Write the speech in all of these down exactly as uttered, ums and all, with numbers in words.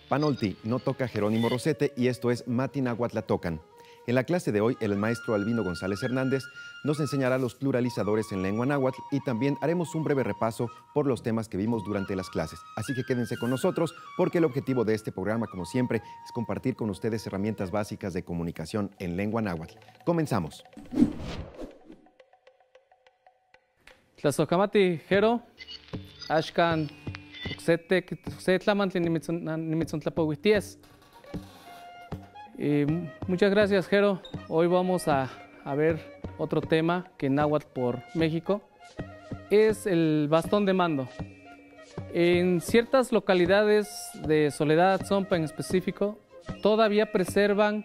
Panolti, no toca Jerónimo Rosete y esto es Matinahuatl tocan. En la clase de hoy, el maestro Albino González Hernández nos enseñará los pluralizadores en lengua náhuatl y también haremos un breve repaso por los temas que vimos durante las clases. Así que quédense con nosotros porque el objetivo de este programa, como siempre, es compartir con ustedes herramientas básicas de comunicación en lengua náhuatl. Comenzamos. Tlazohkamati Jero, Ashkan, Uxete, Uxetlamantli, Nimitzontlapouihties. Y muchas gracias, Jero. Hoy vamos a, a ver otro tema que en náhuatl por México es el bastón de mando. En ciertas localidades de Soledad, Tzompa en específico, todavía preservan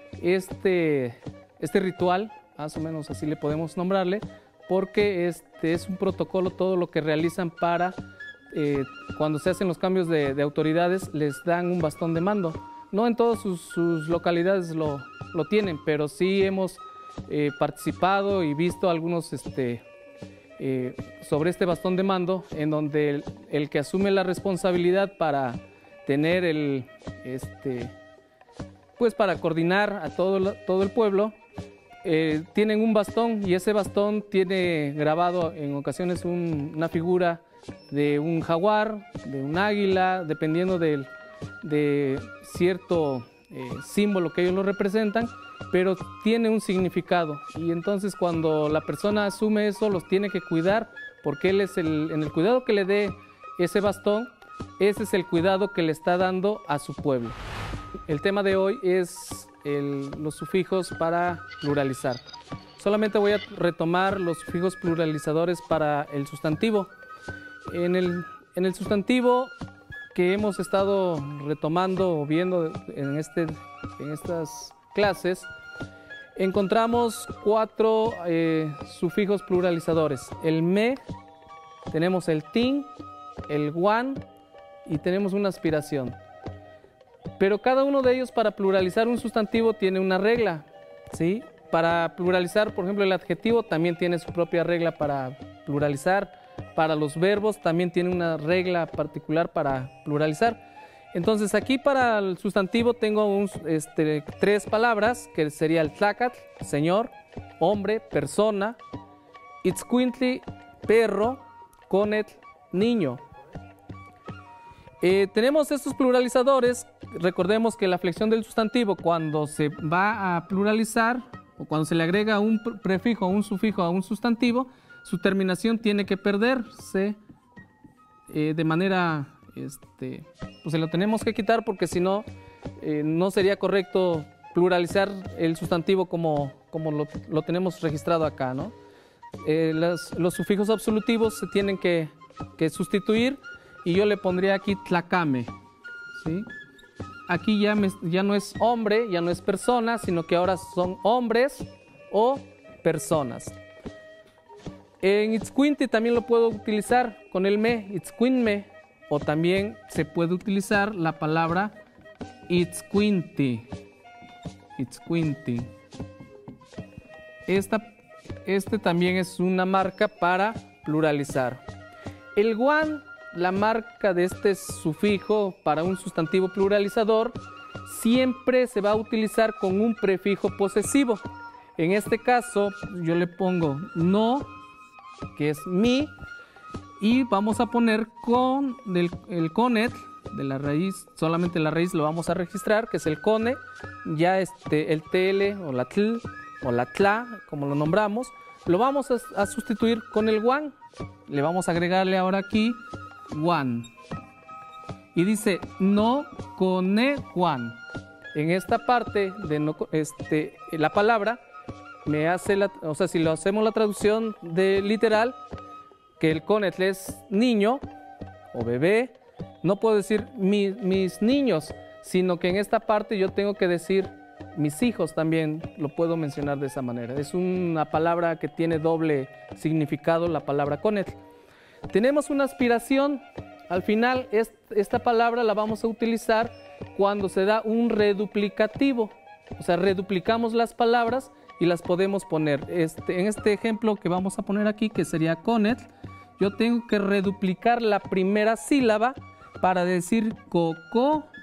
este, este ritual, más o menos así le podemos nombrarle, porque este es un protocolo, todo lo que realizan para, eh, cuando se hacen los cambios de, de autoridades, les dan un bastón de mando. No en todas sus, sus localidades lo, lo tienen, pero sí hemos eh, participado y visto algunos este, eh, sobre este bastón de mando, en donde el, el que asume la responsabilidad para tener el, este, pues para coordinar a todo, todo el pueblo, eh, tienen un bastón y ese bastón tiene grabado en ocasiones un, una figura de un jaguar, de un águila, dependiendo del de cierto eh, símbolo que ellos lo representan, pero tiene un significado y entonces cuando la persona asume eso los tiene que cuidar porque él es el, en el cuidado que le dé ese bastón, ese es el cuidado que le está dando a su pueblo. El tema de hoy es el, los sufijos para pluralizar. Solamente voy a retomar los sufijos pluralizadores para el sustantivo. En el, en el sustantivo que hemos estado retomando o viendo en, este, en estas clases, encontramos cuatro eh, sufijos pluralizadores. El me, tenemos el tin, el guan y tenemos una aspiración. Pero cada uno de ellos para pluralizar un sustantivo tiene una regla, ¿sí? Para pluralizar, por ejemplo, el adjetivo también tiene su propia regla para pluralizar. Para los verbos también tiene una regla particular para pluralizar. Entonces aquí para el sustantivo tengo un, este, tres palabras, que sería el tlacatl, señor, hombre, persona, itzcuintli, perro, conetl, niño. Eh, tenemos estos pluralizadores. Recordemos que la flexión del sustantivo, cuando se va a pluralizar o cuando se le agrega un prefijo o un sufijo a un sustantivo, su terminación tiene que perderse eh, de manera, este, pues se lo tenemos que quitar porque si no, eh, no sería correcto pluralizar el sustantivo como, como lo, lo tenemos registrado acá, ¿no? Eh, las, los sufijos absolutivos se tienen que, que sustituir y yo le pondría aquí tlacame, ¿sí? Aquí ya, me, ya no es hombre, ya no es persona, sino que ahora son hombres o personas. En itzcuinti también lo puedo utilizar con el me, itzcuinme, o también se puede utilizar la palabra itzcuinti, itzcuinti. Esta, este también es una marca para pluralizar. El guan, la marca de este sufijo para un sustantivo pluralizador, siempre se va a utilizar con un prefijo posesivo. En este caso, yo le pongo no, que es mi, y vamos a poner con del, el conet de la raíz, solamente la raíz lo vamos a registrar, que es el cone, ya este, el tl o la tl o la tla, como lo nombramos, lo vamos a, a sustituir con el guan, le vamos a agregarle ahora aquí guan, y dice no cone guan. En esta parte de no, este, la palabra me hace la, o sea, si lo hacemos la traducción de literal, que el conetl es niño o bebé, no puedo decir mi, mis niños, sino que en esta parte yo tengo que decir mis hijos también, lo puedo mencionar de esa manera. Es una palabra que tiene doble significado, la palabra conetl. Tenemos una aspiración, al final es, esta palabra la vamos a utilizar cuando se da un reduplicativo, o sea, reduplicamos las palabras y las podemos poner. Este, en este ejemplo que vamos a poner aquí, que sería conetl, yo tengo que reduplicar la primera sílaba para decir coco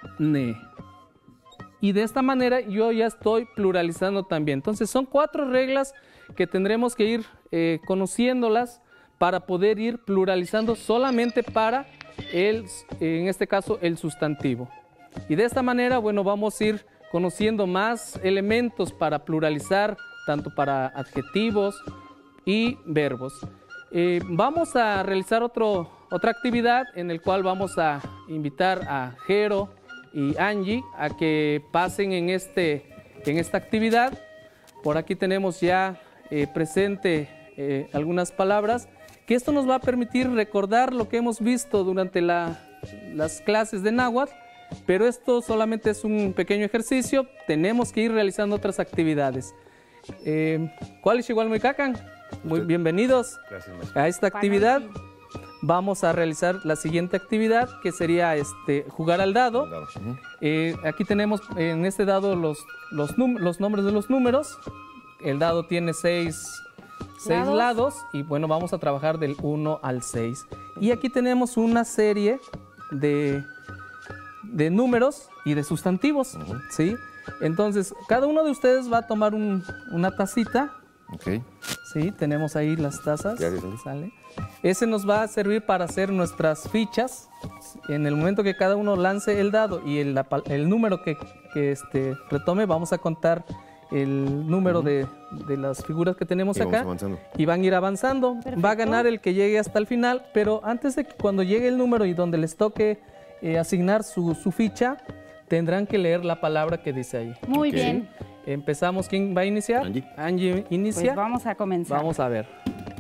ne. Y de esta manera yo ya estoy pluralizando también. Entonces son cuatro reglas que tendremos que ir eh, conociéndolas para poder ir pluralizando solamente para el, en este caso, el sustantivo. Y de esta manera, bueno, vamos a ir conociendo más elementos para pluralizar, tanto para adjetivos y verbos. Eh, vamos a realizar otro, otra actividad en el cual vamos a invitar a Jero y Angie a que pasen en, este, en esta actividad. Por aquí tenemos ya eh, presente eh, algunas palabras, que esto nos va a permitir recordar lo que hemos visto durante la, las clases de náhuatl, pero esto solamente es un pequeño ejercicio, tenemos que ir realizando otras actividades. Eh, ¿Cuál es igual muy cacan? Muy bienvenidos Gracias, a esta actividad. Vamos a realizar la siguiente actividad, que sería este, jugar al dado. Uh-huh. eh, aquí tenemos en este dado los, los, los nombres de los números. El dado tiene seis, seis lados. lados y bueno, vamos a trabajar del uno al seis. Y aquí tenemos una serie de, de números y de sustantivos, uh-huh. ¿sí? Entonces, cada uno de ustedes va a tomar un, una tacita. Ok. Sí, tenemos ahí las tazas. Gracias. Sale. Ese nos va a servir para hacer nuestras fichas. En el momento que cada uno lance el dado y el, el número que, que este, retome, vamos a contar el número uh-huh. de, de las figuras que tenemos y acá. Y van a ir avanzando. Perfecto. Va a ganar el que llegue hasta el final, pero antes de que cuando llegue el número y donde les toque eh, asignar su, su ficha, tendrán que leer la palabra que dice ahí. Muy okay. bien. Empezamos. ¿Quién va a iniciar? Angie. Angie inicia. Pues vamos a comenzar. Vamos a ver.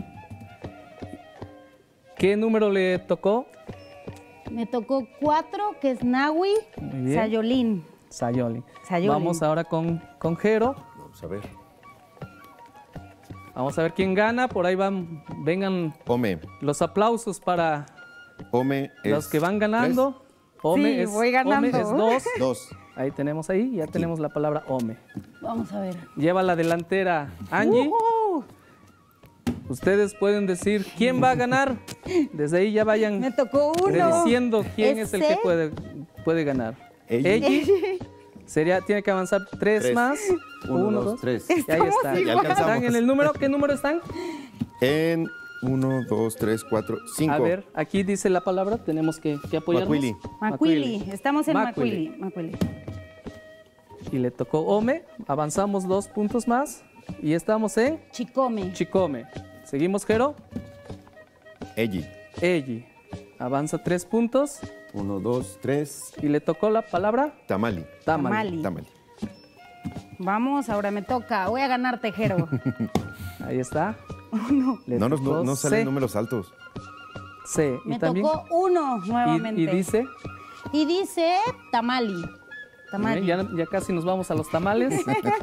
¿Qué número le tocó? Me tocó cuatro, que es Nahui Sayolín. Sayolín. Sayolín. Vamos ahora con, con Jero. Vamos a ver. Vamos a ver quién gana. Por ahí van, vengan Ome. los aplausos para Ome es los que van ganando. Tres. Ome sí, es, voy ganando. Ome es dos. Dos. Ahí tenemos ahí, ya tenemos la palabra Ome. Vamos a ver. Lleva la delantera Angie. Uh-huh. Ustedes pueden decir quién va a ganar. Desde ahí ya vayan Me tocó uno. diciendo quién ¿Es es el que puede, puede ganar. Ella. Sería, tiene que avanzar tres, tres. más. Uno, uno, dos, tres. Y ahí está. Ya ¿Están en el número? ¿Qué número están? En uno, dos, tres, cuatro, cinco. A ver, aquí dice la palabra, tenemos que, que apoyarnos. Macuili. Macuili. Estamos en Macuili. Macuili. Y le tocó Ome. Avanzamos dos puntos más. Y estamos en Chicome. Chicome. Seguimos, Jero. Elli. Elli. Avanza tres puntos. Uno, dos, tres. Y le tocó la palabra Tamali. Tamali. Tamali. Tamali. Vamos, ahora me toca. Voy a ganarte, Jero. Ahí está. Uno. No, no, no, no salen C. números altos. C. Me ¿Y también? tocó uno nuevamente. ¿Y, y dice? Y dice Tamali. Tamali. Ya, ya casi nos vamos a los tamales.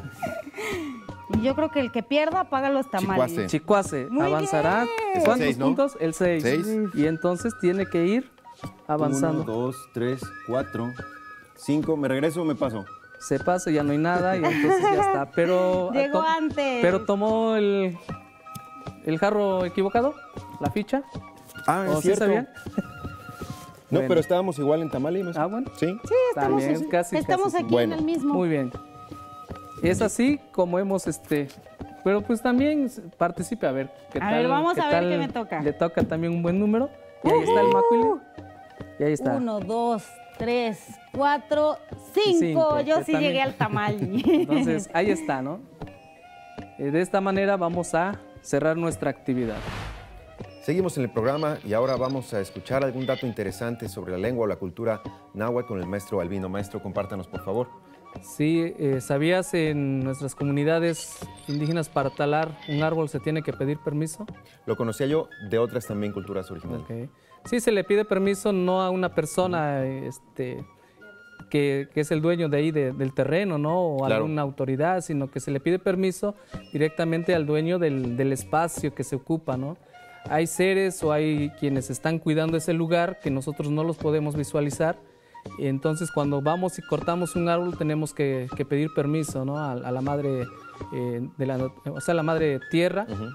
Yo creo que el que pierda paga los tamales. Chicuase. Chicuase. Muy Avanzará. bien. ¿Cuántos seis, ¿no? puntos? El seis. Seis. Y entonces tiene que ir avanzando. Uno, dos, tres, cuatro, cinco. ¿Me regreso o me paso? Se pasa, ya no hay nada y entonces ya está. Pero, Llegó to antes. Pero tomó el, el jarro equivocado, la ficha. Ah, ¿O es sí cierto. sabían? No, Bueno. pero estábamos igual en Tamali. ¿Me Ah, bueno. Sí. Sí, estamos, También, así. casi, estamos casi. aquí Bueno. en el mismo. Muy bien. Es así como hemos, este, pero pues también participe a ver qué A tal. ver, vamos qué a ver tal qué me toca. Le toca también un buen número. Y ahí está el Macuili. Y ahí está. Uno, dos, tres, cuatro, cinco. Cinco, Yo que sí también- llegué al tamal. Entonces, ahí está, ¿no? Eh, de esta manera vamos a cerrar nuestra actividad. Seguimos en el programa y ahora vamos a escuchar algún dato interesante sobre la lengua o la cultura náhuatl con el maestro Albino. Maestro, compártanos, por favor. Sí, eh, ¿sabías en nuestras comunidades indígenas para talar un árbol se tiene que pedir permiso? Lo conocía yo de otras también culturas originales. Okay. Sí, se le pide permiso no a una persona este, que, que es el dueño de ahí de- del terreno, ¿no? O a Claro. alguna autoridad, sino que se le pide permiso directamente al dueño del, del espacio que se ocupa, ¿no? Hay seres o hay quienes están cuidando ese lugar que nosotros no los podemos visualizar. Entonces, cuando vamos y cortamos un árbol, tenemos que, que pedir permiso, ¿no? a, a la madre, eh, de la, o sea, la madre tierra, Ujú.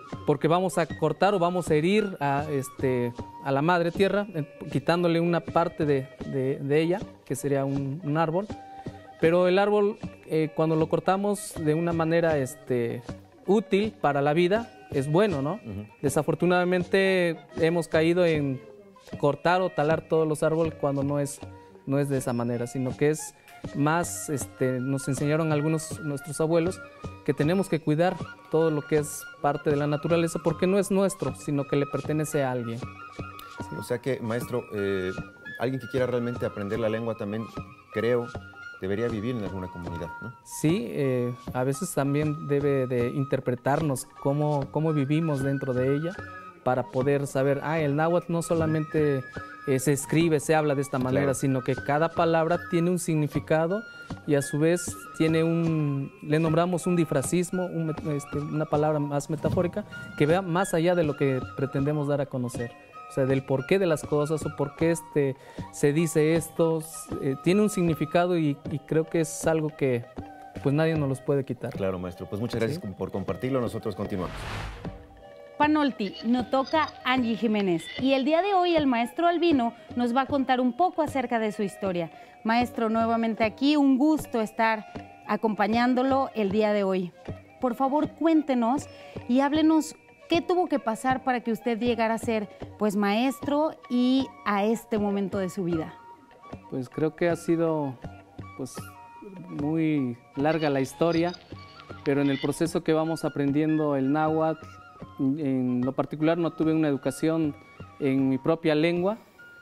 porque vamos a cortar o vamos a herir a, este, a la madre tierra, eh, quitándole una parte de, de, de ella, que sería un, un árbol. Pero el árbol, eh, cuando lo cortamos de una manera este, útil para la vida, es bueno, ¿no? Uh-huh. Desafortunadamente hemos caído en cortar o talar todos los árboles cuando no es, no es de esa manera, sino que es más, este, nos enseñaron algunos nuestros abuelos que tenemos que cuidar todo lo que es parte de la naturaleza porque no es nuestro, sino que le pertenece a alguien. Sí. O sea que, maestro, eh, alguien que quiera realmente aprender la lengua también, creo, debería vivir en alguna comunidad, ¿no? Sí, eh, a veces también debe de interpretarnos cómo, cómo vivimos dentro de ella para poder saber, ah, el náhuatl no solamente eh, se escribe, se habla de esta manera, claro, sino que cada palabra tiene un significado y a su vez tiene un, le nombramos un difracismo, un, este, una palabra más metafórica que vea más allá de lo que pretendemos dar a conocer. O sea, del porqué de las cosas o por qué este, se dice esto, eh, tiene un significado y, y creo que es algo que pues nadie nos los puede quitar. Claro, maestro. Pues muchas gracias, ¿sí?, por compartirlo. Nosotros continuamos. Panolti, nos toca Angie Jiménez y el día de hoy el maestro Albino nos va a contar un poco acerca de su historia. Maestro, nuevamente aquí, un gusto estar acompañándolo el día de hoy. Por favor, cuéntenos y háblenos qué tuvo que pasar para que usted llegara a ser pues maestro y a este momento de su vida. Pues creo que ha sido pues muy larga la historia, pero en el proceso que vamos aprendiendo el náhuatl, en lo particular no tuve una educación en mi propia lengua.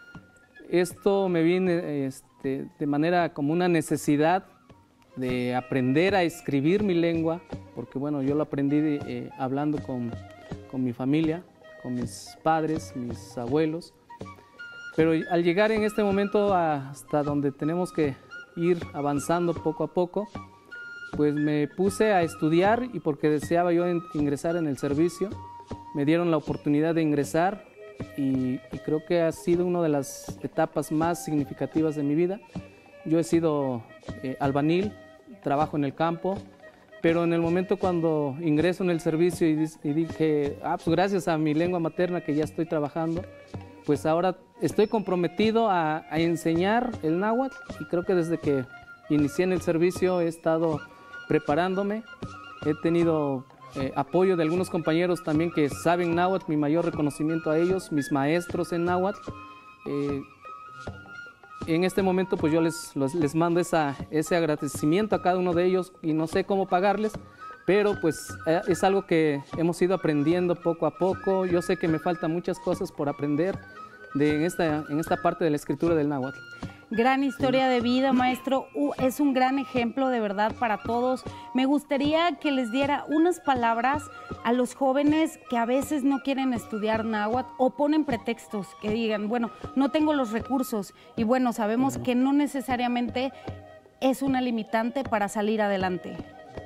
Esto me viene este, de manera como una necesidad de aprender a escribir mi lengua, porque bueno, yo lo aprendí eh, hablando con, con mi familia, con mis padres, mis abuelos, pero al llegar en este momento hasta donde tenemos que ir avanzando poco a poco, pues me puse a estudiar y porque deseaba yo ingresar en el servicio, me dieron la oportunidad de ingresar y, y creo que ha sido una de las etapas más significativas de mi vida. Yo he sido eh, albañil, trabajo en el campo, pero en el momento cuando ingreso en el servicio y, y dije, ah, pues gracias a mi lengua materna que ya estoy trabajando, pues ahora estoy comprometido a, a enseñar el náhuatl y creo que desde que inicié en el servicio he estado preparándome, he tenido eh, apoyo de algunos compañeros también que saben náhuatl, mi mayor reconocimiento a ellos, mis maestros en náhuatl. Eh, en este momento pues yo les, los, les mando esa, ese agradecimiento a cada uno de ellos y no sé cómo pagarles, pero pues eh, es algo que hemos ido aprendiendo poco a poco. Yo sé que me faltan muchas cosas por aprender de, en, esta, en esta parte de la escritura del náhuatl. Gran historia de vida, maestro. Uh, es un gran ejemplo de verdad para todos. Me gustaría que les diera unas palabras a los jóvenes que a veces no quieren estudiar náhuatl o ponen pretextos, que digan, bueno, no tengo los recursos. Y bueno, sabemos que no necesariamente es una limitante para salir adelante.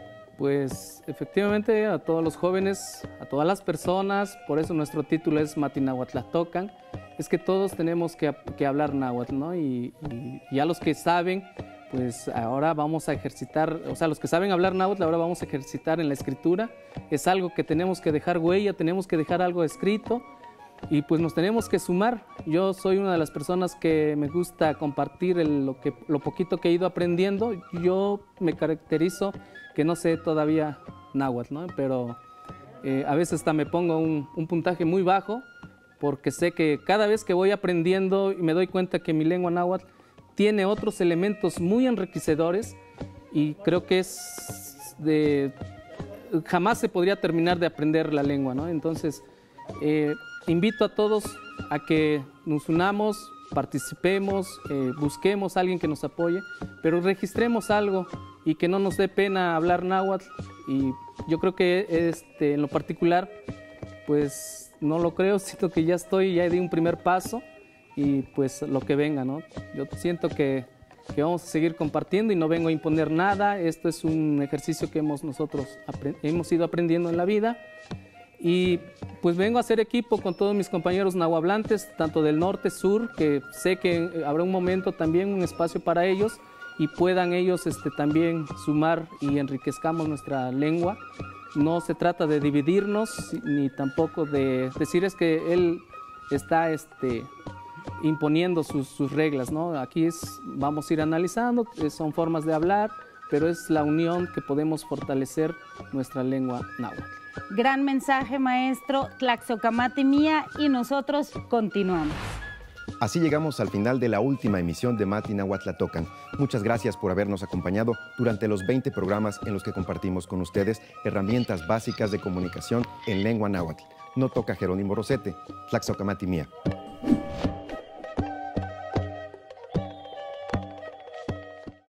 Pues efectivamente a todos los jóvenes, a todas las personas, por eso nuestro título es Matinahuatlatocan, es que todos tenemos que, que hablar náhuatl, ¿no? Y, y, y a los que saben, pues ahora vamos a ejercitar, o sea, los que saben hablar náhuatl ahora vamos a ejercitar en la escritura, es algo que tenemos que dejar huella, tenemos que dejar algo escrito y pues nos tenemos que sumar. Yo soy una de las personas que me gusta compartir el, lo, que, lo poquito que he ido aprendiendo. Yo me caracterizo que no sé todavía náhuatl, ¿no? Pero eh, a veces hasta me pongo un, un puntaje muy bajo porque sé que cada vez que voy aprendiendo y me doy cuenta que mi lengua náhuatl tiene otros elementos muy enriquecedores y creo que es de... jamás se podría terminar de aprender la lengua, ¿no? Entonces, eh, invito a todos a que nos unamos, participemos, eh, busquemos a alguien que nos apoye, pero registremos algo y que no nos dé pena hablar náhuatl. Y yo creo que este, en lo particular, pues no lo creo, siento que ya estoy, ya di un primer paso y pues lo que venga, ¿no? Yo siento que, que vamos a seguir compartiendo y no vengo a imponer nada. Esto es un ejercicio que hemos nosotros hemos ido aprendiendo en la vida. Y pues vengo a hacer equipo con todos mis compañeros nahuablantes, tanto del norte, sur, que sé que habrá un momento también, un espacio para ellos y puedan ellos este, también sumar y enriquezcamos nuestra lengua. No se trata de dividirnos ni tampoco de decir es que él está este, imponiendo sus, sus reglas, ¿no? Aquí es, vamos a ir analizando, son formas de hablar, pero es la unión que podemos fortalecer nuestra lengua náhuatl. Gran mensaje, maestro. Tlaxocamati mía, y nosotros continuamos. Así llegamos al final de la última emisión de Mati Nahuatl Tlatocan. Muchas gracias por habernos acompañado durante los veinte programas en los que compartimos con ustedes herramientas básicas de comunicación en lengua náhuatl. No toca Jerónimo Rosete, Tlaxocamati mía.